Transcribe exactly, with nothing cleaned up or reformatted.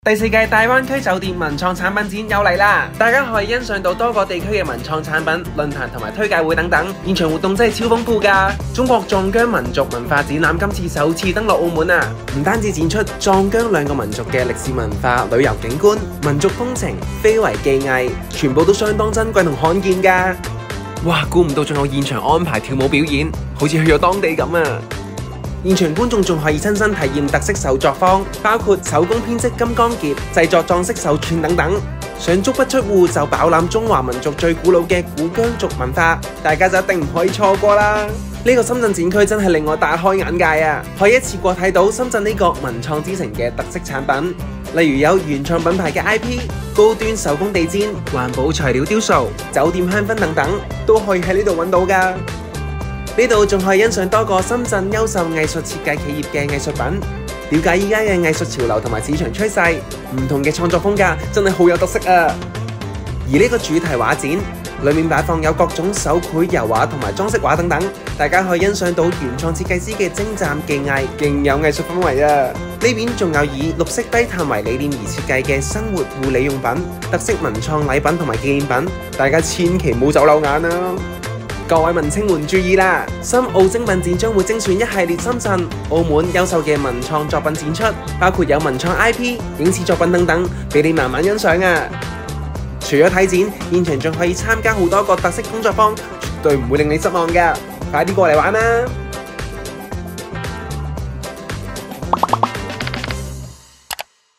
第四屆大灣區酒店文創產品展又嚟啦！大家可以欣賞到多個地區嘅文創產品、論壇同埋推介會等等，現場活動真係超豐富㗎！中國壯疆民族文化展覽今次首次登陸澳門啊！唔單止展出壯疆兩個民族嘅歷史文化、旅遊景觀、民族風情、非遺技藝，全部都相當珍貴同罕見㗎！哇！估唔到仲有現場安排跳舞表演，好似去咗當地咁啊！現場觀眾仲可以親身體驗特色手作坊，包括手工編織金剛結、製作裝飾手串等等。想足不出戶就飽覽中華民族最古老嘅古疆族文化，大家就一定唔可以錯過啦！呢個深圳展區真係令我大開眼界啊！可以一次過睇到深圳呢個文創之城嘅特色產品，例如有原創品牌嘅 I P、高端手工地氈、環保材料雕塑、酒店香薰等等，都可以喺呢度揾到㗎。呢度仲可以欣賞多個深圳優秀藝術設計企業嘅藝術品，了解依家嘅藝術潮流同埋市場趨勢，唔同嘅創作風格真係好有特色啊！而呢個主題畫展裏面擺放有各種手繪油畫同埋裝飾畫等等，大家可以欣賞到原創設計師嘅精湛技藝，勁有藝術氛圍啊！呢邊仲有以綠色低碳為理念而設計嘅生活護理用品、特色文創禮品同埋紀念品，大家千祈唔好走漏眼啊！各位文青們注意啦！深澳精品展將會精選一系列深圳、澳門優秀嘅文創作品展出，包括有文創 I P、影視作品等等，俾你慢慢欣賞啊！除咗睇展，現場仲可以參加好多個特色工作坊，絕對唔會令你失望㗎！快啲過嚟玩啦！